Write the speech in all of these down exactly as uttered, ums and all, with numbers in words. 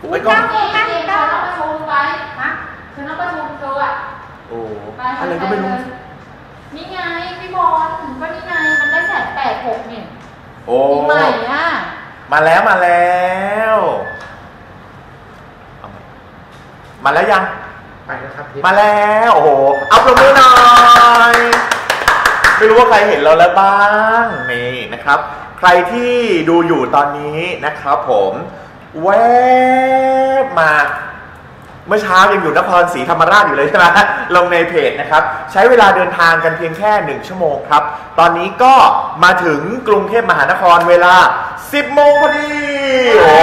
ไปก่อนฉันต้องประชุมไปฮะฉันต้องประชุมเธออะโอ้อะไรก็ไม่รู้นี่ไงพี่บอลก็นี่ไงมันได้แสนแปดหกเนี่ยโอ้ใหม่อ่ะมาแล้วมาแล้วมาแล้วยังไปแล้วครับมาแล้วโอ้โหเอาประมือหน่อยไม่รู้ว่าใครเห็นเราแล้วบ้างนี่นะครับใครที่ดูอยู่ตอนนี้นะครับผมแวบมาเมื่อเช้ายังอยู่นครศรีธรรมราชอยู่เลยใช่ไหมลงในเพจนะครับใช้เวลาเดินทางกันเพียงแค่หนึ่งชั่วโมงครับตอนนี้ก็มาถึงกรุงเทพมหานครเวลาสิบโมงพอดีโอ้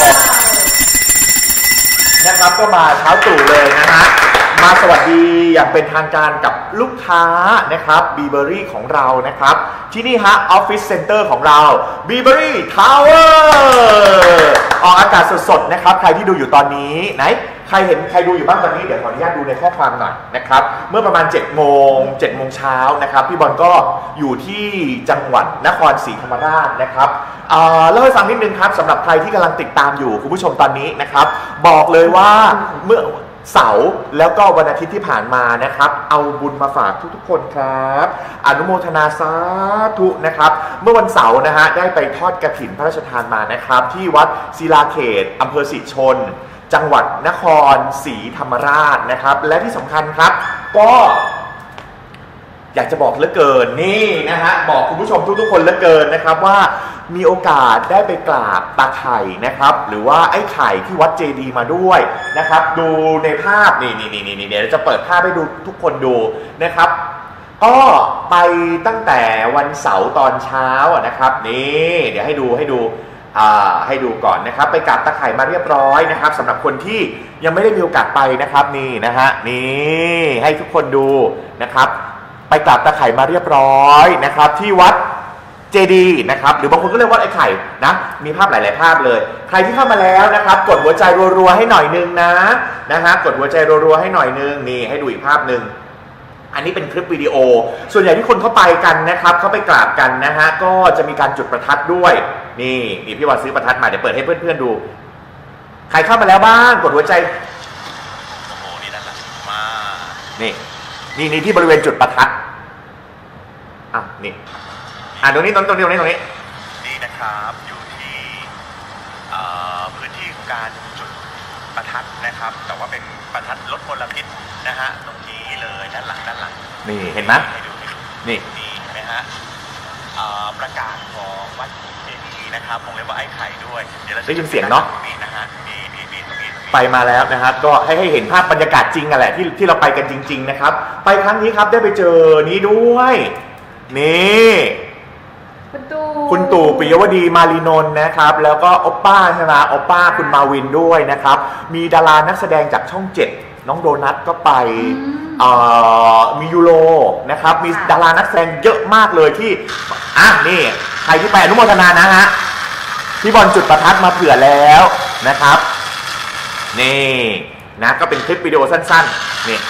นะครับก็มาเช้าตรู่เลยนะฮะมาสวัสดีอย่างเป็นทางการกับลูกค้านะครับบีเบอรี่ของเรานะครับที่นี่ฮะออฟฟิศเซ็นเตอร์ของเราบีเบอรี่ทาวเวอร์ออกอากาศสดๆนะครับใครที่ดูอยู่ตอนนี้ไหนใครเห็นใครดูอยู่บ้างตอนนี้เดี๋ยวขออนุญาตดูในข้อความหน่อยนะครับเมื่อประมาณเจ็ดโมงเจ็ดโมงเช้านะครับพี่บอลก็อยู่ที่จังหวัดนครศรีธรรมราชนะครับเล่าให้ฟังนิดนึงครับสำหรับใครที่กำลังติดตามอยู่คุณผู้ชมตอนนี้นะครับบอกเลยว่าเมื่อเสาร์แล้วก็วันอาทิตย์ที่ผ่านมานะครับเอาบุญมาฝากทุกๆคนครับอนุโมทนาสาธุนะครับเมื่อวันเสาร์นะฮะได้ไปทอดกฐินพระราชทานมานะครับที่วัดศิลาเขตอำเภอศรีชนจังหวัดนครศรีธรรมราชนะครับและที่สำคัญครับก็อยากจะบอกเหลือเกินนี่นะฮะบอกคุณผู้ชมทุกๆคนเหลือเกินนะครับว่ามีโอกาสได้ไปกราบตาไข่นะครับหรือว่าไอ้ไข่ที่วัดเจดีย์มาด้วยนะครับดูในภาพนี่นี่นี่นี่เดี๋ยวจะเปิดภาพให้ดูทุกคนดูนะครับก็ไปตั้งแต่วันเสาร์ตอนเช้านะครับนี่เดี๋ยวให้ดูให้ดูให้ดูก่อนนะครับไปกราบตาไข่มาเรียบร้อยนะครับสำหรับคนที่ยังไม่ได้มีโอกาสไปนะครับนี่นะฮะนี่ให้ทุกคนดูนะครับไปกราบตาไข่มาเรียบร้อยนะครับที่วัดเจดีย์นะครับหรือบางคนก็เรียกว่าไอ้ไข่นะมีภาพหลายๆภาพเลยใครที่เข้ามาแล้วนะครับกดหัวใจรัวๆให้หน่อยนึงนะนะฮะกดหัวใจรัวๆให้หน่อยนึงนี่ให้ดูอีกภาพหนึ่งอันนี้เป็นคลิปวิดีโอส่วนใหญ่ที่คนเข้าไปกันนะครับเขาไปกราบกันนะฮะก็จะมีการจุดประทัดด้วยนี่นี่พี่วันซื้อประทัดมาเดี๋ยวเปิดให้เพื่อนๆดูใครเข้ามาแล้วบ้างกดหัวใจโอ้โหนี่นั่นแหละมานี่นี่นี่ที่บริเวณจุดประทัดอ่ะนี่อ่ะตรงนี้ตรงนี้ตรงนี้ตรงนี้นี่นะครับอยู่ที่พื้นที่ของการจุดประทัดนะครับแต่ว่าเป็นประทัดลดมลพิษนะฮะตรงนี้เลยด้านหลังด้านหลังนี่เห็นไหมนี่นี่นะฮะประกาศของวัดเจดีย์นะครับวงเล็บว่าไอ้ไข่ด้วยเดี๋ยวเราได้ยินเสียงเนาะนี่นะฮะนี่นี่นี่ตรงนี้ไปมาแล้วนะครับก็ให้ให้เห็นภาพบรรยากาศจริงกันแหละที่ที่เราไปกันจริงๆนะครับไปครั้งนี้ครับได้ไปเจอนี้ด้วยนี่คุณตู่คุณตู่ปิยวดีมารีนนท์นะครับแล้วก็โอป้าใช่ไหมโอป้าคุณมาวินด้วยนะครับมีดารานักแสดงจากช่องเจ็ดน้องโดนัทก็ไปมียูโรนะครับมีดารานักแสดงเยอะมากเลยที่อ่ะนี่ใครที่ไปอนุโมทนานะฮะพี่บอลจุดประทัดมาเผื่อแล้วนะครับนี่นะก็เป็นคลิปวิดีโอสั้นๆนี่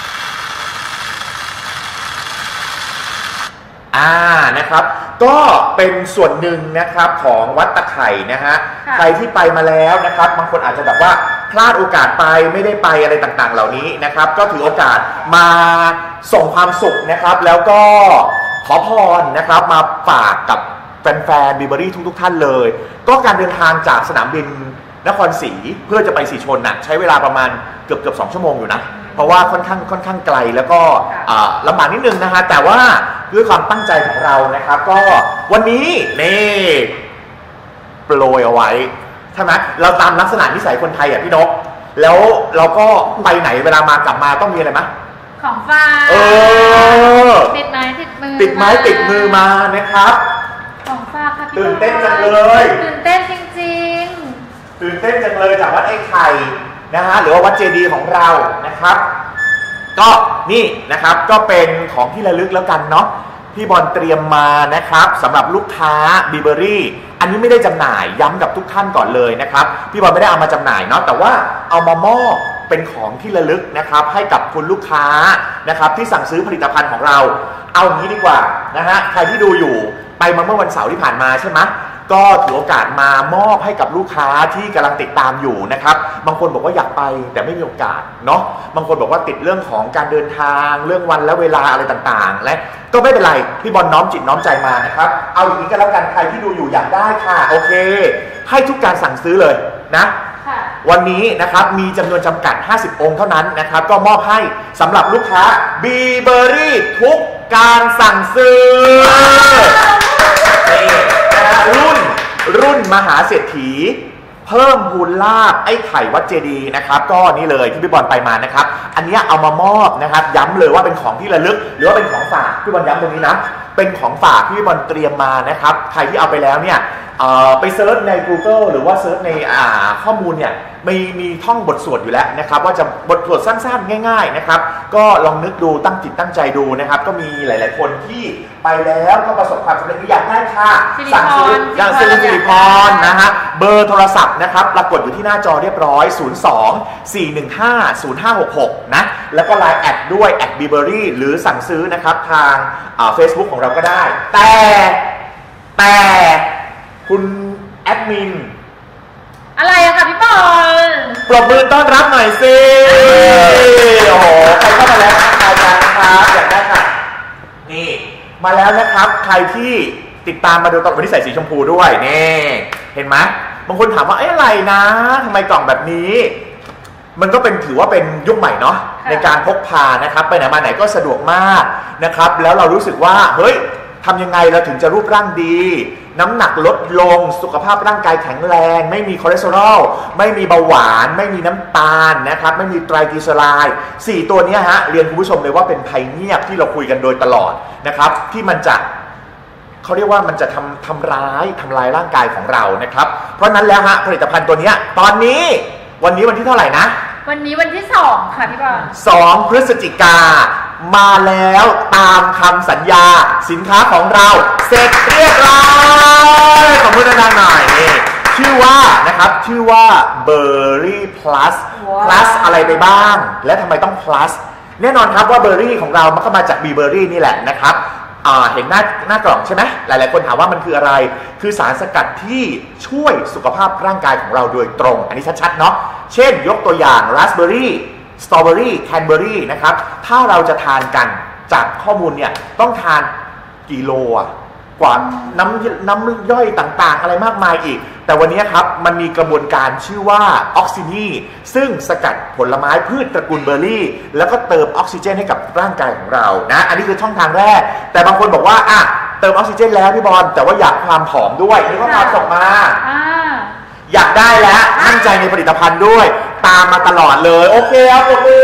อ่านะครับก็เป็นส่วนหนึ่งนะครับของวัดตะไคร่นะฮะใครที่ไปมาแล้วนะครับบางคนอาจจะแบบว่าพลาดโอกาสไปไม่ได้ไปอะไรต่างๆเหล่านี้นะครับก็ถือโอกาสมาส่งความสุขนะครับแล้วก็ขอพรนะครับมาฝากกับแฟนๆบีเบอรี่ทุกๆท่านเลยก็การเดินทางจากสนามบินนครศรีเพื่อจะไปศรีชนน่ะใช้เวลาประมาณเกือบเกือบสองชั่วโมงอยู่นะเพราะว่าค่อนข้างค่อนข้างไกลแล้วก็ลำบากนิดนึงนะฮะแต่ว่าด้วยความตั้งใจของเรานะครับก็วันนี้นี่โปรยเอาไว้ใช่ไหมเราตามลักษณะนิสัยคนไทยอ่ะพี่นกแล้วเราก็ไปไหนเวลามากลับมาต้องมีอะไรไหมของฝากเออติดไม้ติดมือติดไม้ติดมือมานะครับของฝากค่ะพี่ตื่นเต้นจังเลยตื่นเต้นจริงๆตื่นเต้นจังเลยจากวัดไอ้ไข่นะฮะหรือว่าวัดเจดีย์ของเรานะครับก็นี่นะครับก็เป็นของที่ระลึกแล้วกันเนาะพี่บอลเตรียมมานะครับสำหรับลูกค้าบีเบอรี่อันนี้ไม่ได้จำหน่ายย้ำกับทุกท่านก่อนเลยนะครับพี่บอลไม่ได้เอามาจำหน่ายเนาะแต่ว่าเอามามอบเป็นของที่ระลึกนะครับให้กับคุณลูกค้านะครับที่สั่งซื้อผลิตภัณฑ์ของเราเอางี้ดีกว่านะฮะใครที่ดูอยู่ไปมาเมื่อวันเสาร์ที่ผ่านมาใช่ไหมก็ถือโอกาสมามอบให้กับลูกค้าที่กำลังติดตามอยู่นะครับบางคนบอกว่าอยากไปแต่ไม่มีโอกาสเนาะบางคนบอกว่าติดเรื่องของการเดินทางเรื่องวันและเวลาอะไรต่างๆและก็ไม่เป็นไรพี่บอลน้อมจิตน้อมใจมานะครับเอาอย่างนี้ก็แล้วกันใครที่ดูอยู่อยากได้ค่ะโอเคให้ทุกการสั่งซื้อเลยนะวันนี้นะครับมีจำนวนจำกัดห้าสิบองค์เท่านั้นนะครับก็มอบให้สำหรับลูกค้า Beeberry ทุกการสั่งซื้อนี่รุ่นรุ่นมหาเศรษฐีเพิ่มพูนลาภไอ้ไข่วัดเจดีย์นะครับก็นี่เลยที่พี่บอลไปมานะครับอันนี้เอามามอบนะครับย้ำเลยว่าเป็นของที่ระลึกหรือว่าเป็นของฝากพี่บอลย้ำตรงนี้นะเป็นของฝากที่พี่บอลเตรียมมานะครับใครที่เอาไปแล้วเนี่ยไปเซิร์ชใน Google หรือว่าเซิร์ชในข้อมูลเนี่ยมีมีท่องบทสวดอยู่แล้วนะครับว่าจะบทสวดสั้นๆง่ายๆนะครับก็ลองนึกดูตั้งจิตตั้งใจดูนะครับก็มีหลายๆคนที่ไปแล้วก็ประสบความสำเร็จอยากได้ค่ะสั่งซื้ออย่างซื้อสิริพรนะฮะเบอร์โทรศัพท์นะครับปรากฏอยู่ที่หน้าจอเรียบร้อยศูนย์ สอง สี่ หนึ่ง ห้า ศูนย์ ห้า หก หกนะแล้วก็ ไลน์ แอดด้วยแอด Beeberry หรือสั่งซื้อนะครับทางเฟซบุ๊กของเราก็ได้แต่แต่คุณแอดมินอะไรอะคะพี่บอลปรบมือต้อนรับหน่อยสิโอ้โหใครเข้ามาแล้วทักทายกันนะครับอยากได้ค่ะนี่มาแล้วนะครับใครที่ติดตามมาดูตอนวันนี้ใส่สีชมพูด้วยนี่เห็นไหมบางคนถามว่าเอ๊ะอะไรนะทำไมกล่องแบบนี้มันก็เป็นถือว่าเป็นยุคใหม่เนาะในการพกพานะครับไปไหนมาไหนก็สะดวกมากนะครับแล้วเรารู้สึกว่าเฮ้ยทำยังไงเราถึงจะรูปร่างดีน้ำหนักลดลงสุขภาพร่างกายแข็งแรงไม่มีคอเลสเตอรอลไม่มีเบาหวานไม่มีน้ำตาลนะครับไม่มีไตรกลีเซอไรด์สี่ตัวนี้ฮะเรียนคุณผู้ชมเลยว่าเป็นภัยเงียบที่เราคุยกันโดยตลอดนะครับที่มันจะเขาเรียกว่ามันจะทำทำร้ายทำลายร่างกายของเรานะครับเพราะนั้นแล้วฮะผลิตภัณฑ์ตัวนี้ตอนนี้วันนี้วันที่เท่าไหร่นะวันนี้วันที่สองค่ะพี่บอลสองพฤศจิกามาแล้วตามคำสัญญาสินค้าของเราเสร็จเรียบร้อยขอบคุณนานๆหน่อยนี่ชื่อว่านะครับชื่อว่า Berry Plus Plus อะไรไปบ้างและทำไมต้อง Plus แน่นอนครับว่า Berry ของเรามันก็มาจาก Beeberry นี่แหละนะครับเห็นหน้าหน้ากล่องใช่ไหมหลายๆคนถามว่ามันคืออะไรคือสารสกัดที่ช่วยสุขภาพร่างกายของเราโดยตรงอันนี้ชัดๆเนาะเช่นยกตัวอย่างราสเบอร์รี่สตรอเบอรี่แคนเบอรี่นะครับถ้าเราจะทานกันจากข้อมูลเนี่ยต้องทานกิโลกว่าน้ำน้ำย่อยต่างๆอะไรมากมายอีกแต่วันนี้ครับมันมีกระบวนการชื่อว่าออกซินีซึ่งสกัดผลไม้พืชตระกูลเบอร์รี่แล้วก็เติมออกซิเจนให้กับร่างกายของเรานะอันนี้คือช่องทางแรกแต่บางคนบอกว่าอ่ะเติมออกซิเจนแล้วพี่บอลแต่ว่าอยากความผอมด้วยนี่ก็พาส่งมาอยากได้แล้วมั่นใจในผลิตภัณฑ์ด้วยตามมาตลอดเลยโอเคครับโอเค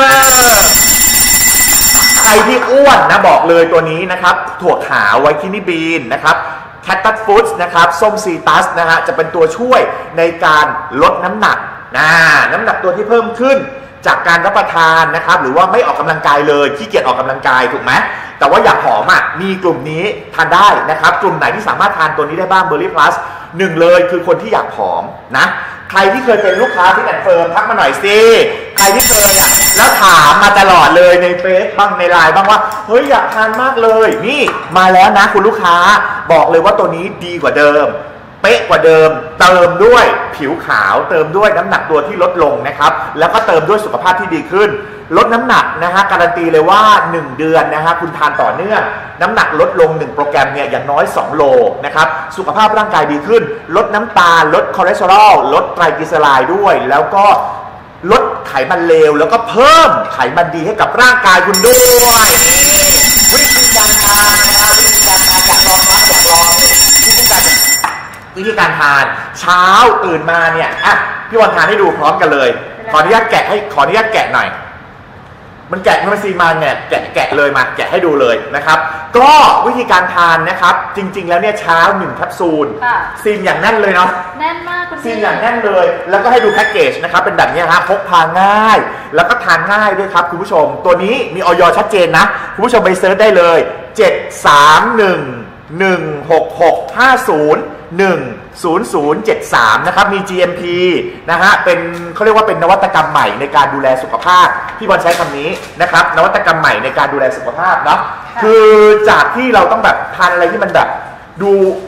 ใครที่อ้วนนะบอกเลยตัวนี้นะครับถั่วขาวไวคินี่บีนนะครับแคทตัสฟู้ดนะครับส้มซีตัสนะฮะจะเป็นตัวช่วยในการลดน้ำหนักนะน้ำหนักตัวที่เพิ่มขึ้นจากการรับประทานนะครับหรือว่าไม่ออกกำลังกายเลยขี้เกียจออกกำลังกายถูกไหมแต่ว่าอยากผอมอ่ะมีกลุ่มนี้ทานได้นะครับกลุ่มไหนที่สามารถทานตัวนี้ได้บ้าง Berry Plus หนึ่งเลยคือคนที่อยากผอมนะใครที่เคยเป็นลูกค้าที่แอนเฟิร์มทักมาหน่อยสิใครที่เคยอ่ะแล้วถามมาตลอดเลยในเฟซบ้างในไลน์บ้างว่าเฮ้ยอยากทานมากเลยนี่มาแล้วนะคุณลูกค้าบอกเลยว่าตัวนี้ดีกว่าเดิมเป๊ะกว่าเดิมเติมด้วยผิวขาวเติมด้วยน้ำหนักตัวที่ลดลงนะครับแล้วก็เติมด้วยสุขภาพที่ดีขึ้นลดน้ำหนักนะฮะการันตีเลยว่าหนึ่งเดือนนะฮะคุณทานต่อเนื่องน้ำหนักลดลงหนึ่งโปรแกรมเนี่ยอย่างน้อยสองโลนะครับสุขภาพร่างกายดีขึ้นลดน้ำตาลลดคอเลสเตอรอลลดไตรกลีเซอไรด์ด้วยแล้วก็ลดไขมันเลวแล้วก็เพิ่มไขมันดีให้กับร่างกายคุณด้วยวิธีการทานนะครับวิธีการทานอยากลองครับอยากลองวิธีการวิธีการทานเช้าตื่นมาเนี่ยอ่ะพี่วันทานให้ดูพร้อมกันเลยขออนุญาตแกะให้ขออนุญาตแกะหน่อยมันแกะมันซีมาเนี่ยแกะแกะเลยมาแกะให้ดูเลยนะครับก็วิธีการทานนะครับจริงๆแล้วเนี่ยเช้าหนึ่งแคปซูลซีนอย่างแน่นเลยเนาะแน่นมากคุณซีนอย่างแน่นเลยแล้วก็ให้ดูแพ็กเกจนะครับเป็นแบบนี้ฮะพกพาง่ายแล้วก็ทานง่ายด้วยครับคุณผู้ชมตัวนี้มีออยชัดเจนนะคุณผู้ชมไปเซิร์ชได้เลยเจ็ด สาม หนึ่ง หนึ่ง หก หก ห้า ศูนย์ หนึ่ง ศูนย์ ศูนย์ เจ็ด สามนะครับมี จี เอ็ม พี นะฮะเป็นเขาเรียกว่าเป็นนวัตกรรมใหม่ในการดูแลสุขภาพพี่บอลใช้คำนี้นะครับนวัตกรรมใหม่ในการดูแลสุขภาพเนาะคือจากที่เราต้องแบบทานอะไรที่มันแบบดู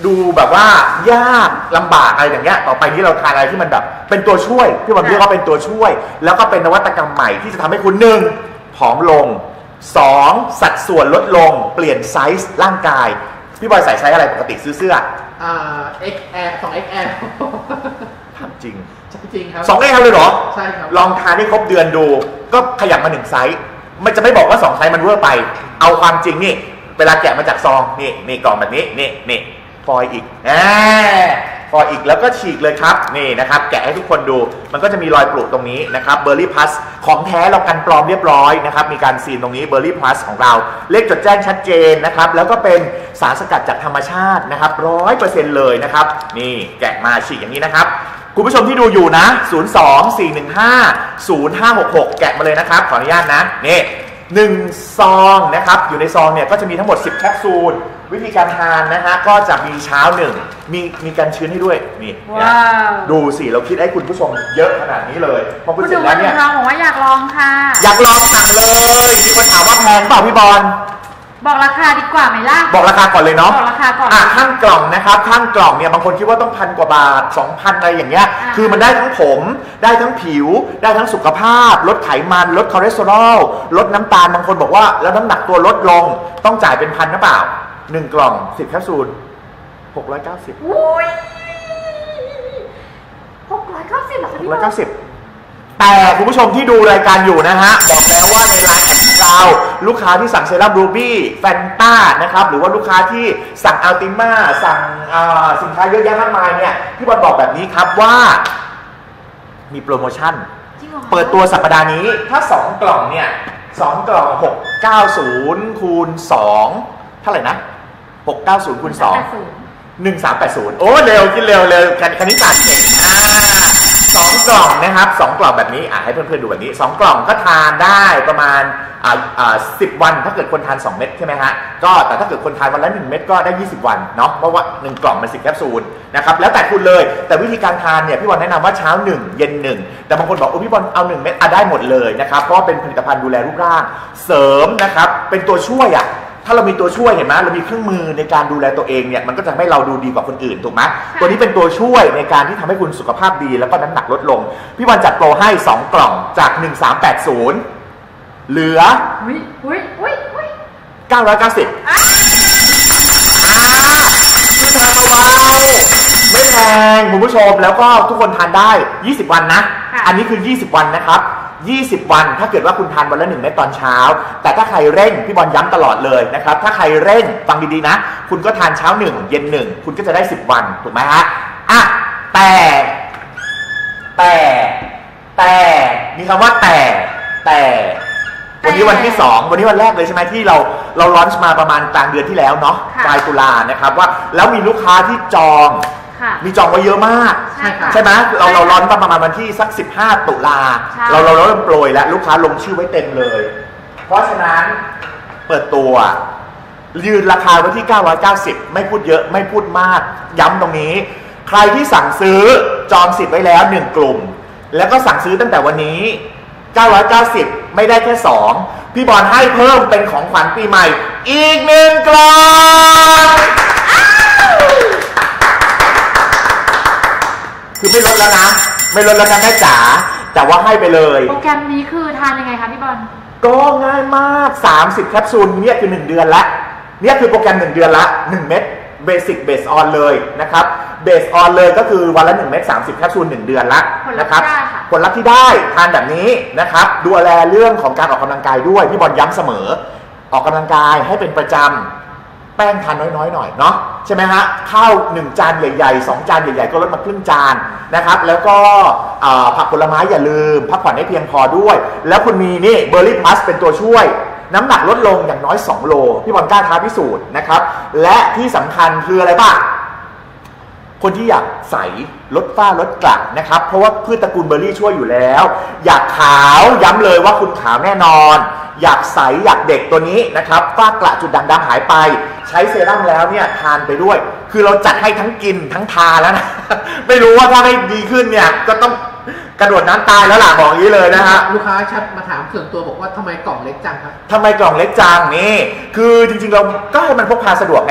ดูแบบว่ายากลำบากอะไรอย่างเงี้ยต่อไปนี้เราทานอะไรที่มันแบบเป็นตัวช่วยพี่บอลเรียกว่าเป็นตัวช่วยแล้วก็เป็นนวัตกรรมใหม่ที่จะทำให้คุณหนึ่งผอมลงสองสัดส่วนลดลงเปลี่ยนไซส์ร่างกายพี่บอยใส่ไซส์อะไรปกติซื้อเสื้ออ่า เอ็กซ์ แอล สอง เอ็กซ์ แอลถามจริงจริงครับสอง เอ็กซ์ แอล เลยเหรอใช่ครับลองทานให้ครบเดือนดูก็ขยับมาหนึ่งไซส์มันจะไม่บอกว่าสองไซส์มันเวอร์ไปเอาความจริงนี่เวลาแกะมาจากซองนี่นี่กล่องแบบนี้นี่นี่ฟอยอีกแหมฟอยอีกแล้วก็ฉีกเลยครับนี่นะครับแกะให้ทุกคนดูมันก็จะมีรอยปลูกตรงนี้นะครับเบอร์รี่พลัสของแท้เรากันปลอมเรียบร้อยนะครับมีการซีนตรงนี้เบอร์รี่พลัสของเราเลขจดแจ้งชัดเจนนะครับแล้วก็เป็นสารสกัดจากธรรมชาตินะครับร้อยเปอร์เซ็นต์เลยนะครับนี่แกะมาฉีกอย่างนี้นะครับคุณผู้ชมที่ดูอยู่นะศูนย์ สอง สี่ หนึ่ง ห้า ศูนย์ ห้า หก หกแกะมาเลยนะครับขออนุญาตนะนี่หนึ่งซองนะครับอยู่ในซองเนี่ยก็จะมีทั้งหมดสิบแคปซูลวิธีการทานนะฮะก็จะมีเช้าหนึ่งมีมีการชื้นให้ด้วยนี่ดูสิเราคิดให้คุณผู้ชมเยอะขนาดนี้เลยพอคุณเสร็จแล้วเนี่ยเราบอกว่าอยากลองค่ะอยากลองสั่งเลยมีคนถามว่าแพงเปล่าพี่บอลบอกราคาดีกว่าไหมล่ะบอกราคาก่อนเลยเนาะบอกราคาก่อนอ่ะข้างกล่องนะครับข้างกล่องเนี่ยบางคนคิดว่าต้องพันกว่าบาท สองพัน อะไรอย่างเงี้ยคือมันได้ทั้งผมได้ทั้งผิวได้ทั้งสุขภาพลดไขมันลดคอเลสเตอรอลลดน้ำตาลบางคนบอกว่าแล้วน้ำหนักตัวลดลงต้องจ่ายเป็นพันหรือเปล่าหนึ่งกล่องสิบแคปซูลหกร้อยเก้าสิบโอ้ยหกร้อยเก้าสิบเหรอคะพี่บอลแต่คุณผู้ชมที่ดูรายการอยู่นะฮะบอกแล้วว่าในไลน์ของเราลูกค้าที่สั่งเซรั่มรูบี้แฟนต้านะครับหรือว่าลูกค้าที่สั่งอัลติม่าสั่งสินค้าเยอะแยะมากมายเนี่ยพี่บอลบอกแบบนี้ครับว่ามีโปรโมชั่นเปิดตัวสัปดาห์นี้ถ้าสองกล่องเนี่ยสองกล่องหกร้อยเก้าสิบคูณสองเท่าไหร่นะหกร้อยเก้าสิบคูณสองหนึ่งพันสามร้อยแปดสิบโอ้เร็วคิดเร็วเร็วคณิตศาสตร์เก่งสองกล่องนะครับสองกล่องแบบนี้อ่ะให้เพื่อนๆดูแบบนี้สองกล่องก็ทานได้ประมาณอ่าอ่าสิบวันถ้าเกิดคนทานสองเม็ดใช่ไหมฮะก็แต่ถ้าเกิดคนทานวันละหนึ่งเม็ดก็ได้ยี่สิบวันเนาะเพราะว่าหนึ่งกล่องมันสิบแคปซูลนะครับแล้วแต่คุณเลยแต่วิธีการทานเนี่ยพี่บอลแนะนำว่าเช้าหนึ่งเย็นหนึ่งแต่บางคนบอกโอ้พี่บอลเอาหนึ่งเม็ดอ่ะได้หมดเลยนะครับเพราะว่าเป็นผลิตภัณฑ์ดูแลรูปร่างเสริมนะครับเป็นตัวช่วยอ่ะถ้าเรามีตัวช่วยเห็นไหมเรามีเครื่องมือในการดูแลตัวเองเนี่ยมันก็จะทำให้เราดูดีกว่าคนอื่นถูกไหมตัวนี้เป็นตัวช่วยในการที่ทำให้คุณสุขภาพดีแล้วก็น้ำหนักลดลงพี่วันจัดโปรให้สองกล่องจากหนึ่งพันสามร้อยแปดสิบเหลืออุ้ยอุ้ยอุ้ยอุ้ยเก้าร้อยเก้าสิบอ่าคือทานเบาๆไม่แพงคุณผู้ชมแล้วก็ทุกคนทานได้ยี่สิบวันนะอันนี้คือยี่สิบวันนะครับยี่สิบวันถ้าเกิดว่าคุณทานวันละหนึ่งเม็ดตอนเช้าแต่ถ้าใครเร่งพี่บอลย้ำตลอดเลยนะครับถ้าใครเร่งฟังดีๆนะคุณก็ทานเช้าหนึ่งเย็นหนึ่งคุณก็จะได้สิบวันถูกไหมฮะอ่ะแต่แต่แต่มีคำว่าแต่แต่วันนี้วันที่สองวันนี้วันแรกเลยใช่ไหมที่เราเราลอนช์มาประมาณกลางเดือนที่แล้วเนาะปลายตุลานะครับว่าแล้วมีลูกค้าที่จองมีจองไว้เยอะมากใช่ไหมเราเราร้อนประมาณวันที่สักสิบห้าตุลาเราเราเริ่มโปรยแล้วลูกค้าลงชื่อไว้เต็มเลยเพราะฉะนั้นเปิดตัวยืนราคาไว้ที่เก้าร้อยเก้าสิบไม่พูดเยอะไม่พูดมากย้ำตรงนี้ใครที่สั่งซื้อจองสิทธิ์ไว้แล้วหนึ่งกลุ่มแล้วก็สั่งซื้อตั้งแต่วันนี้เก้าร้อยเก้าสิบไม่ได้แค่สองพี่บอลให้เพิ่มเป็นของขวัญปีใหม่อีกหนึ่งกล่องคือไม่ลดแล้วนะไม่ลดแล้วนะแม่จ๋าแต่ว่าให้ไปเลยโปรแกรมนี้คือทานยังไงคะพี่บอลก็ง่ายมากสามสิบแคปซูลเนี่ยคือหนึ่งเดือนละเนี่ยคือโปรแกรมหนึ่งเดือนละหนึ่งเม็ดเบสิกเบสออนเลยนะครับเบสออนเลยก็คือวันละหนึ่งเม็ดสามสิบแคปซูลหนึ่งเดือนละนะครับผลลัพธ์ที่ได้ทานแบบนี้นะครับดูแลเรื่องของการออกกำลังกายด้วยพี่บอลย้ำเสมอออกกำลังกายให้เป็นประจำแป้งทานน้อยๆหน่อยเนาะใช่ไหมฮะข้าวหนึ่งจานใหญ่ๆสองจานใหญ่ๆก็ลดมาครึ่งจานนะครับแล้วก็ผักผลไม้อย่าลืมพักผ่อนให้เพียงพอด้วยแล้วคุณมีนี่เบอร์รี่พลัสเป็นตัวช่วยน้ำหนักลดลงอย่างน้อยสองโลพี่บอลกล้าท้าพิสูจน์นะครับและที่สำคัญคืออะไรบ้างคนที่อยากใสลดฝ้าลดกระนะครับเพราะว่าพืชตระกูลเบอร์รี่ช่วยอยู่แล้วอยากขาวย้ำเลยว่าคุณขาวแน่นอนอยากใสอยากเด็กตัวนี้นะครับฝ้ากระจุดด่างดำหายไปใช้เซรั่มแล้วเนี่ยทานไปด้วยคือเราจัดให้ทั้งกินทั้งทาแล้วนะไม่รู้ว่าถ้าไม่ดีขึ้นเนี่ยก็ต้องกระโดดน้ำตายแล้วล่ะบอกอย่างนี้เลยนะฮะลูกค้าชัดมาถามส่วนตัวบอกว่าทำไมกล่องเล็กจังครับทำไมกล่องเล็กจังนี่คือจริงๆเราก็ให้มันพกพาสะดวกไง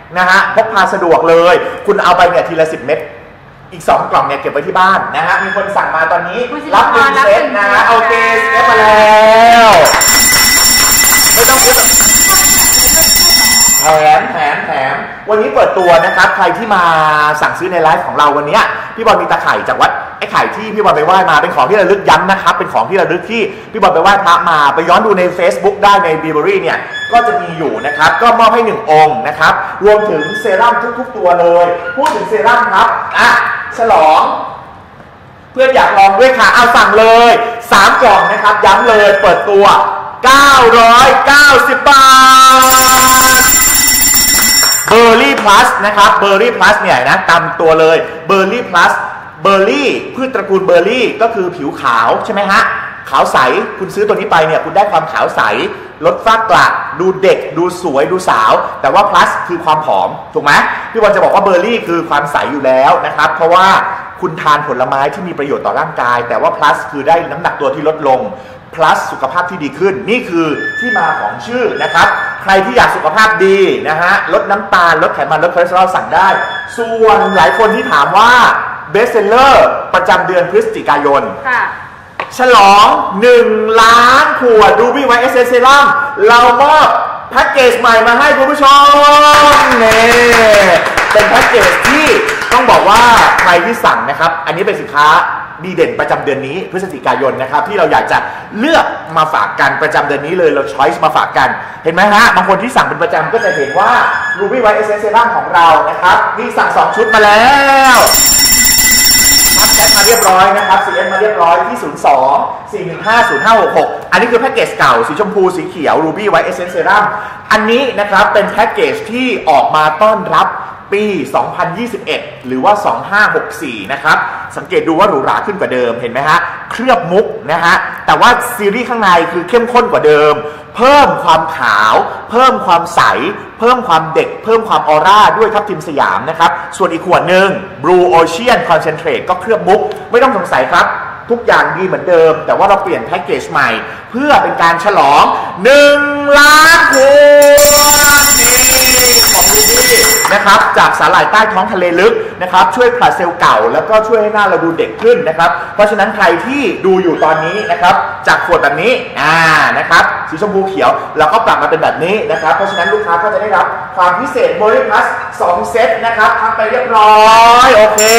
นะฮะพกพาสะดวกเลยคุณเอาไปเนี่ยทีละสิบเม็ดอีกสองกล่องเนี่ยเก็บไว้ที่บ้านนะฮะมีคนสั่งมาตอนนี้รับหนึ่งเซตนะโอเคเซตมาแล้วไม่ต้องพูดแถมแถมแถมวันนี้เปิดตัวนะครับใครที่มาสั่งซื้อในไลฟ์ของเราวันนี้พี่บอลมีตะไคร่จากวัดไอ้ไข่ที่พี่บอลไปไหว้มาเป็นของที่ระลึกย้ำนะครับเป็นของที่ระลึกที่พี่บอลไปไหว้พระมาไปย้อนดูใน Facebook ได้ใน Bibery เนี่ยก็จะมีอยู่นะครับก็มอบให้หนึ่งองค์นะครับรวมถึงเซรั่มทุกๆตัวเลยพูดถึงเซรั่มครับอ่ะฉลองเพื่อนอยากลองด้วยค่ะเอาสั่งเลยสามกล่องนะครับย้ำเลยเปิดตัวเก้าร้อยเก้าสิบบาทเบอร์รี่พลัสนะครับเบอร์รี่พลัสเนี่ยนะตามตัวเลยเบอร์รี่พลัสเบอร์รี่พืชตระกูลเบอร์รี่ก็คือผิวขาวใช่ไหมฮะขาวใสคุณซื้อตัวนี้ไปเนี่ยคุณได้ความขาวใสลดฝ้ากระดูเด็กดูสวยดูสาวแต่ว่าพลัสคือความผอมถูกไหมพี่บอลจะบอกว่าเบอร์รี่คือความใสอยู่แล้วนะครับเพราะว่าคุณทานผลไม้ที่มีประโยชน์ต่อร่างกายแต่ว่าพลัสคือได้น้ำหนักตัวที่ลดลงplus สุขภาพที่ดีขึ้นนี่คือที่มาของชื่อนะครับใครที่อยากสุขภาพดีนะฮะลดน้ำตาลลดไขมันลดคอเลสเตอรอลสั่งได้ส่วนหลายคนที่ถามว่าเบสเซลเลอร์ประจำเดือนพฤศจิกายนฉลองหนึ่งล้านขวด Ruby White Essence Serum เรามอบแพ็กเกจใหม่มาให้คุณผู้ชมนี่เป็นแพ็กเกจที่ต้องบอกว่าใครที่สั่งนะครับอันนี้เป็นสินค้าดีเด่นประจำเดือนนี้พฤศจิกายนนะครับที่เราอยากจะเลือกมาฝากกันประจำเดือนนี้เลยเราช้อยส์มาฝากกันเห็นไหมฮะบางคนที่สั่งเป็นประจำก็จะเห็นว่า Ruby White Essence Serum ของเรานะครับมีสั่งสองชุดมาแล้วทักแชทมาเรียบร้อยนะครับ ซี เอส มาเรียบร้อยที่ ศูนย์ สอง สี่ หนึ่ง ห้า ศูนย์ ห้า หก หก อันนี้คือแพ็กเกจเก่าสีชมพูสีเขียว Ruby White Essence Serum อันนี้นะครับเป็นแพ็กเกจที่ออกมาต้อนรับปี สองพันยี่สิบเอ็ด หรือว่า สองพันห้าร้อยหกสิบสี่ นะครับสังเกตดูว่าหรูหราขึ้นกว่าเดิมเห็นไหมฮะเคลือบมุกนะฮะแต่ว่าซีรีส์ข้างในคือเข้มข้นกว่าเดิมเพิ่มความขาวเพิ่มความใสเพิ่มความเด็กเพิ่มความออร่าด้วยทับทิมสยามนะครับส่วนอีกขวดหนึ่ง Blue Ocean Concentrate ก็เคลือบมุกไม่ต้องสงสัยครับทุกอย่างดีเหมือนเดิมแต่ว่าเราเปลี่ยนแพ็กเกจใหม่เพื่อเป็นการฉลองหนึ่งล้านขวดของลูบี้นะครับจากสาหร่ายใต้ท้องทะเลลึกนะครับช่วยผลัดเซลล์เก่าแล้วก็ช่วยให้หน้าเราดูเด็กขึ้นนะครับเพราะฉะนั้นใครที่ดูอยู่ตอนนี้นะครับจากขวดแบบนี้อ่านะครับสีชมพูเขียวเราก็ปรับมาเป็นแบบนี้นะครับเพราะฉะนั้นลูกค้าก็จะได้รับความพิเศษโบลิพลัสสองเซตนะครับทำไปเรียบร้อยโอเค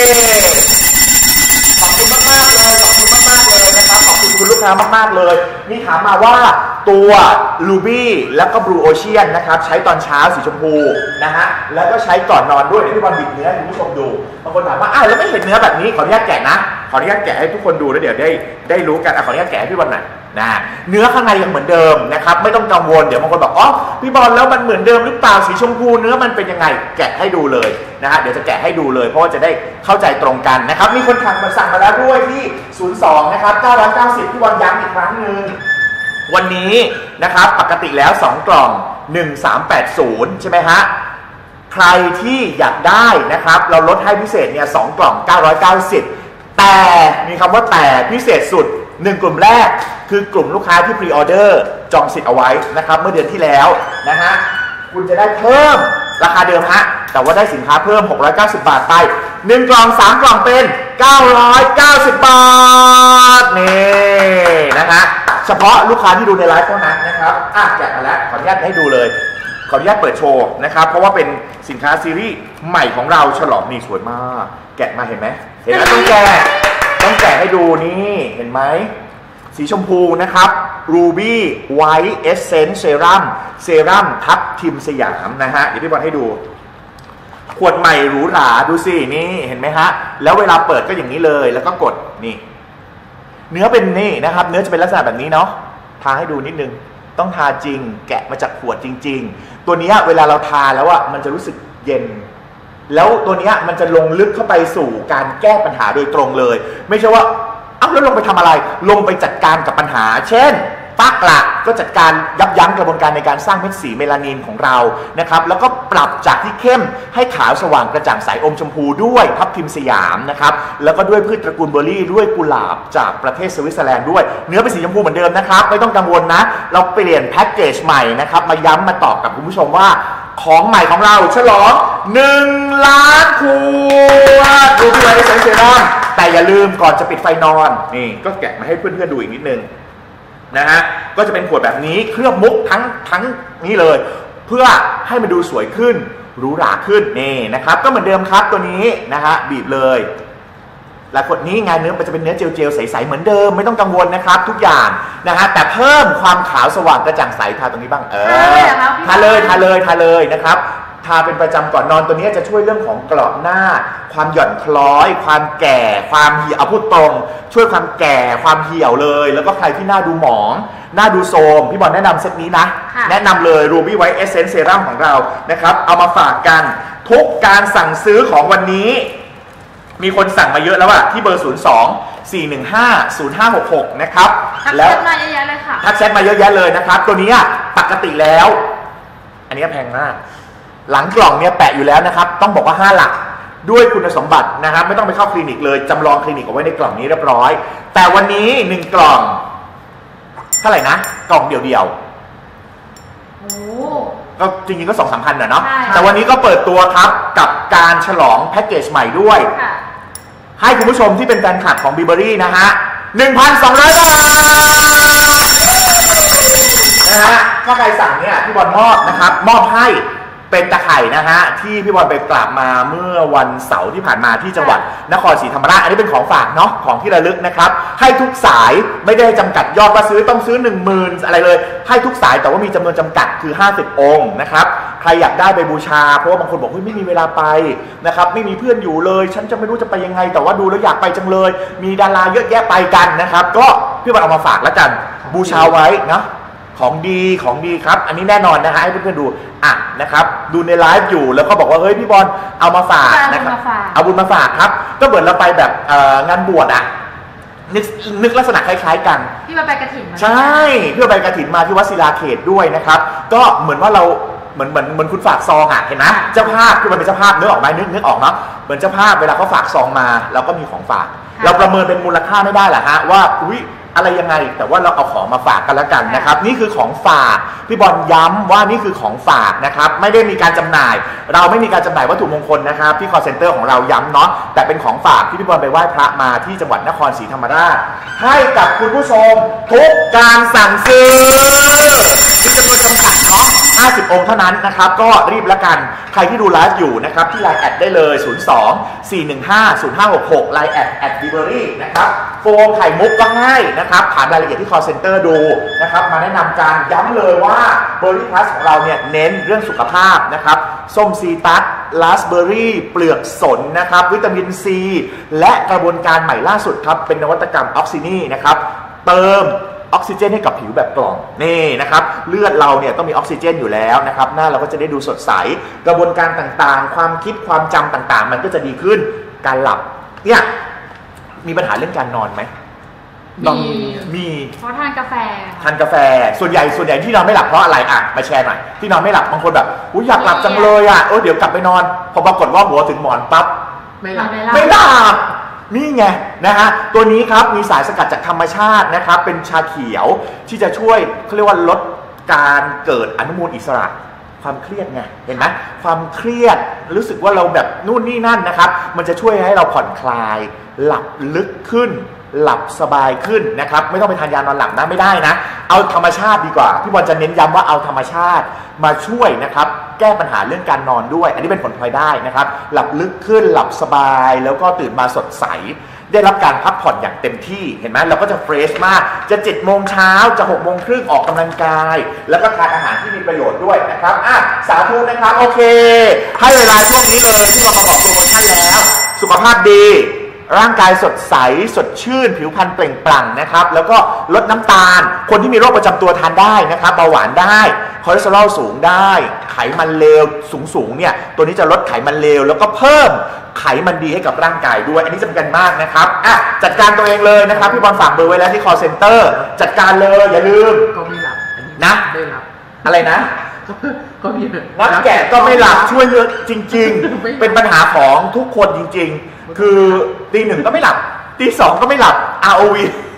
ขอบคุณมากๆเลยขอบคุณมากๆเลยนะครับขอบคุณคุณลูกค้ามากๆเลยมีถามมาว่าตัว Ruby แล้วก็ Blue Ocean นะครับใช้ตอนเช้าสีชมพูนะฮะแล้วก็ใช้ก่อนนอนด้วยเดี๋ยวพี่บอลบิดเนื้อให้คุณผู้ชมดูบางคนถามว่าอ้าวแล้วไม่เห็นเนื้อแบบนี้ขออนุญาตแกะนะขออนุญาตแกะให้ทุกคนดูแล้วเดี๋ยวได้ได้รู้กันขออนุญาตแกะให้พี่บอลหน่อยนะเนื้อข้างในยังเหมือนเดิมนะครับไม่ต้องกังวลเดี๋ยวบางคนบอกอ๋อพี่บอลแล้วมันเหมือนเดิมหรือเปล่าสีชมพูเนื้อมันเป็นยังไงแกะให้ดูเลยนะฮะเดี๋ยวจะแกะให้ดูเลยเพราะว่าจะได้เข้าใจตรงกันนะครับมีคนสั่งมาสั่งมาแล้วด้วยที่ศูนย์ สองนะครับเก้าร้อยเก้าสิบพี่บอลย้ำอีกครั้งนึงวันนี้นะครับปกติแล้วสองกล่องหนึ่งพันสามร้อยแปดสิบใช่ไหมฮะใครที่อยากได้นะครับเราลดให้พิเศษเนี่ยสองกล่องเก้าร้อยเก้าสิบแต่มีคำว่าแต่พิเศษสุดหนึ่งกลุ่มแรกคือกลุ่มลูกค้าที่พรีออเดอร์จองสิทธิ์เอาไว้นะครับเมื่อเดือนที่แล้วนะฮะคุณจะได้เพิ่มราคาเดิมฮะแต่ว่าได้สินค้าเพิ่มหกร้อยเก้าสิบบาทไปหนึ่งกล่องสามกล่องเป็นเก้าร้อยเก้าสิบบาทนี่นะฮะเฉพาะลูกค้าที่ดูในไลฟ์เท่านั้นนะครับอ่ะแกะมาแล้วขออนุญาตให้ดูเลยขออนุญาตเปิดโชว์นะครับเพราะว่าเป็นสินค้าซีรีส์ใหม่ของเราฉลองนี่สวยมากแกะมาเห็นไหมเห็นไหมต้องแกะต้องแกะให้ดูนี่เห็นไหมสีชมพูนะครับ Ruby White Essence Serum เซรั่มทับทิมสยามนะฮะเดี๋ยวพี่บอลให้ดูขวดใหม่หรูหราดูสินี่เห็นไหมฮะแล้วเวลาเปิดก็อย่างนี้เลยแล้วก็กดนี่เนื้อเป็นนี่นะครับเนื้อจะเป็นลักษณะแบบนี้เนาะทาให้ดูนิดนึงต้องทาจริงแกะมาจากขวดจริงๆตัวนี้เวลาเราทาแล้วอ่ะมันจะรู้สึกเย็นแล้วตัวนี้มันจะลงลึกเข้าไปสู่การแก้ปัญหาโดยตรงเลยไม่ใช่ว่าอ้าวแล้วลงไปทำอะไรลงไปจัดการกับปัญหาเช่นฝ้ากระก็จัดการยับยั้งกระบวนการในการสร้างเม็ดสีเมลานินของเรานะครับแล้วก็ปรับจากที่เข้มให้ขาวสว่างกระจ่างใสอมชมพูด้วยทับทิมสยามนะครับแล้วก็ด้วยพืชตระกูลเบอร์รี่ด้วยกุหลาบจากประเทศสวิตเซอร์แลนด์ด้วยเนื้อเป็นสีชมพูเหมือนเดิมนะครับไม่ต้องกังวลนะเราเปลี่ยนแพ็กเกจใหม่นะครับมาย้ำมาตอบกับคุณผู้ชมว่าของใหม่ของเราฉลองหนึ่งล้านขวดดูพี่ไว้เซนเซรั่มแต่อย่าลืมก่อนจะปิดไฟนอนนี่ก็แกะมาให้เพื่อนๆดูอีกนิดนึงนะฮะก็จะเป็นขวดแบบนี้เคลือบมุกทั้งทั้งนี้เลยเพื่อให้มันดูสวยขึ้นหรูหราขึ้นนี่นะครับก็เหมือนเดิมครับตัวนี้นะฮะบีบเลยและขวดนี้งานเนื้อมันจะเป็นเนื้อเจลๆใสๆเหมือนเดิมไม่ต้องกังวลนะครับทุกอย่างนะฮะแต่เพิ่มความขาวสว่างกระจ่างใสทาตรงนี้บ้างเออทาเลยทาเลยทาเลยนะครับทาเป็นประจำก่อนนอนตัวนี้จะช่วยเรื่องของกรอบหน้าความหย่อนคล้อยความแก่ความเหี่ยวเอาพูดตรงช่วยความแก่ความเหี่ยวเลยแล้วก็ใครที่หน้าดูหมองหน้าดูโทรมพี่บอลแนะนำเซตนี้นะแนะนำเลย Ruby White Essence Serum ของเรานะครับเอามาฝากกันทุกการสั่งซื้อของวันนี้มีคนสั่งมาเยอะแล้วอะที่เบอร์ศูนย์ สอง สี่ หนึ่ง ห้า ศูนย์ ห้า หก หกนะครับแล้วทักแชทมาเยอะแยะเลยค่ะทักแชทมาเยอะแยะเลยนะครับตัวนี้ปกติแล้วอันนี้แพงมากหลังกล่องเนี่ยแปะอยู่แล้วนะครับต้องบอกว่าห้าหลักด้วยคุณสมบัตินะครับไม่ต้องไปเข้าคลินิกเลยจำลองคลินิกเอาไว้ในกล่องนี้เรียบร้อยแต่วันนี้หนึ่งกล่องเท่าไหร่นะกล่องเดียวๆโอ้ก็จริงๆก็สองสามพันนะเนาะแต่วันนี้ก็เปิดตัวครับกับการฉลองแพ็กเกจใหม่ด้วยให้คุณผู้ชมที่เป็นแฟนคลับของ Burberry นะฮะ หนึ่งพันสองร้อย บาทนะฮะถ้าใครสั่งเนี่ยพี่บอลมอบนะครับมอบให้เป็นตะไคร่นะฮะที่พี่บอลไปกราบมาเมื่อวันเสาร์ที่ผ่านมาที่จังหวัดนครศรีธรรมราชอันนี้เป็นของฝากเนาะของที่ระลึกนะครับให้ทุกสายไม่ได้จำกัดยอดว่าซื้อต้องซื้อ หนึ่งหมื่น อะไรเลยให้ทุกสายแต่ว่ามีจำนวนจำกัดคือห้าสิบองค์นะครับใครอยากได้ไปบูชาเพราะว่าบางคนบอกเฮ้ยไม่มีเวลาไปนะครับไม่มีเพื่อนอยู่เลยฉันจะไม่รู้จะไปยังไงแต่ว่าดูแล้วอยากไปจังเลยมีดาราเยอะแยะไปกันนะครับก็พี่บอลเอามาฝากแล้วกันบูชาไว้นะของดีของดีครับอันนี้แน่นอนนะฮะให้เพื่อนๆดูอ่ะนะครับดูในไลฟ์อยู่แล้วก็บอกว่าเฮ้ยพี่บอลเอามาฝากนะครับเอาบุญมาฝากครับก็เหมือนเราไปแบบงานบวชอ่ะนึกนึกลักษณะคล้ายๆกันพี่มาไปกฐินใช่เพื่อไปกฐินมาที่วัดศิลาเขตด้วยนะครับก็เหมือนว่าเราเหมือนเหมือนเหมือนคุณฝากซองอ่ะเห็นไหมเจ้าภาพคือมันเป็นเจ้าภาพนึกออกไหมนึกนึกออกเนาะเหมือนเจ้าภาพเวลาเขาฝากซองมาเราก็มีของฝากเราประเมินเป็นมูลค่าไม่ได้หรอฮะว่าอุ้ยอะไรยังไงแต่ว่าเราเอาของมาฝากกันแล้วกันนะครับนี่คือของฝากพี่บอลย้ำว่านี่คือของฝากนะครับไม่ได้มีการจำหน่ายเราไม่มีการจำหน่ายวัตถุมงคลนะครับที่ call center ของเราย้ำเนาะแต่เป็นของฝากที่พี่บอลไปไหว้พระมาที่จังหวัดนครศรีธรรมราชให้กับคุณผู้ชมทุกการสั่งซื้อมีจำนวนจำกัดเนาะห้าสิบองค์เท่านั้นนะครับก็รีบแล้วกันใครที่ดูไลฟ์อยู่นะครับที่ไลน์แอดได้เลยศูนย์ สอง สี่ หนึ่ง ห้า ศูนย์ ห้า หก หกไลน์แอดแอด Burberry นะครับโฟมไข่มุกก็ให้นะครับถามรายละเอียดที่ call center ดูนะครับมาแนะนำการย้ำเลยว่า Burberry Plus ของเราเนี่ยเน้นเรื่องสุขภาพนะครับส้มซีตัสราสเบอร์รี่เปลือกสนนะครับวิตามินซีและกระบวนการใหม่ล่าสุดครับเป็นนวัตกรรมออกซินีนะครับเติมออกซิเจนให้กับผิวแบบกล่องนี่นะครับเลือดเราเนี่ยต้องมีออกซิเจนอยู่แล้วนะครับหน้าเราก็จะได้ดูสดใสกระบวนการต่างๆความคิดความจำต่างๆมันก็จะดีขึ้นการหลับเนี่ยมีปัญหาเรื่องการนอนไหมมีมีเพราะทานกาแฟทานกาแฟส่วนใหญ่ส่วนใหญ่ที่นอนไม่หลับเพราะอะไรอ่ะมาแชร์หน่อยที่นอนไม่หลับบางคนแบบอุ้ยอยากหลับจังเลยอ่ะเออเดี๋ยวกลับไปนอนพอปรากฏว่าหัวถึงหมอนปั๊บไม่หลับไม่หลับนี่ไงนะฮะตัวนี้ครับมีสารสกัดจากธรรมชาตินะครับเป็นชาเขียวที่จะช่วยเขาเรียกว่าลดการเกิดอนุมูลอิสระความเครียดไงเห็นไหมความเครียดรู้สึกว่าเราแบบนู่นนี่นั่นนะครับมันจะช่วยให้เราผ่อนคลายหลับลึกขึ้นหลับสบายขึ้นนะครับไม่ต้องไปทานยานอนหลับนะไม่ได้นะเอาธรรมชาติดีกว่าพี่บอลจะเน้นย้ำว่าเอาธรรมชาติมาช่วยนะครับแก้ปัญหาเรื่องการนอนด้วยอันนี้เป็นผลพลอยได้นะครับหลับลึกขึ้นหลับสบายแล้วก็ตื่นมาสดใสได้รับการพักผ่อนอย่างเต็มที่เห็นไหมเราก็จะเฟรชมากจะเจ็ดโมงเช้าจะหกโมงครึ่งออกกำลังกายแล้วก็ทานอาหารที่มีประโยชน์ด้วยนะครับอ่ะสาธุนะครับโอเคให้เวลาช่วงนี้เลยที่เรามาบอกโปรโมชั่นแล้วสุขภาพดีร่างกายสดใสสดชื่นผิวพรรณเปล่งปลั่งนะครับแล้วก็ลดน้ำตาลคนที่มีโรคประจำตัวทานได้นะครับเบาหวานได้คอเลสเตอรอลสูงได้ไขมันเลวสูงๆเนี่ยตัวนี้จะลดไขมันเลวแล้วก็เพิ่มไขมันดีให้กับร่างกายด้วยอันนี้สำคัญมากนะครับอ่ะจัดการตัวเองเลยนะครับพี่บอลฝากเบอร์ไว้แล้วที่ call center จัดการเลยอย่าลืมก็ไม่หลับนะไม่หลับอะไรนะก็มีนักแกะก็ไม่หลับช่วยเยอะจริงๆเป็นปัญหาของทุกคนจริงๆคือตีหนึ่งก็ไม่หลับตีสองก็ไม่หลับ อาร์ โอ วี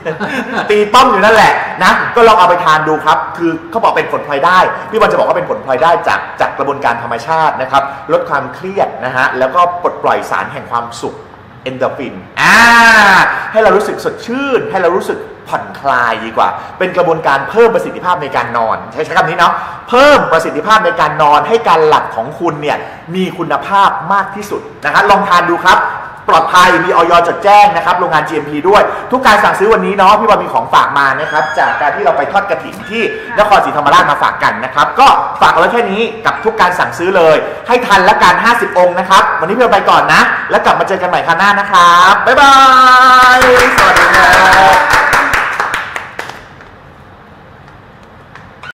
ตีป้อมอยู่นั่นแหละนะก็ลองเอาไปทานดูครับคือเขาบอกเป็นผลพลอยได้พี่บอลจะบอกว่าเป็นผลพลอยได้จากจากกระบวนการธรรมชาตินะครับลดความเครียดนะฮะแล้วก็ปลดปล่อยสารแห่งความสุขเอนโดรฟินอ่าให้เรารู้สึกสดชื่นให้เรารู้สึกผ่อนคลายดีกว่าเป็นกระบวนการเพิ่มประสิทธิภาพในการนอนใช้ใช้คำนี้เนาะเพิ่มประสิทธิภาพในการนอนให้การหลับของคุณเนี่ยมีคุณภาพมากที่สุดนะฮะลองทานดูครับปลอดภัยมีอย.จดแจ้งนะครับโรงงาน จี เอ็ม พี ด้วยทุกการสั่งซื้อวันนี้เนาะพี่บอลมีของฝากมานะครับจากการที่เราไปทอดกฐินที่นครศรีธรรมราชมาฝากกันนะครับก็ฝากเอาไว้แค่นี้กับทุกการสั่งซื้อเลยให้ทันละกันห้าสิบองค์นะครับวันนี้พี่บอลไปก่อนนะแล้วกลับมาเจอกันใหม่ครั้งหน้านะครับบ๊ายบายสวัสดีครับ